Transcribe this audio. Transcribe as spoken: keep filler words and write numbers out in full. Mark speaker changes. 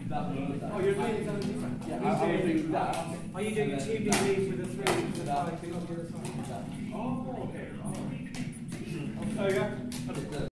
Speaker 1: Oh, you're doing something different.
Speaker 2: Yeah, I, I was doing that.
Speaker 1: Are you doing two B Ds with a three with a five B on the other side? Oh, okay. Oh. There you go.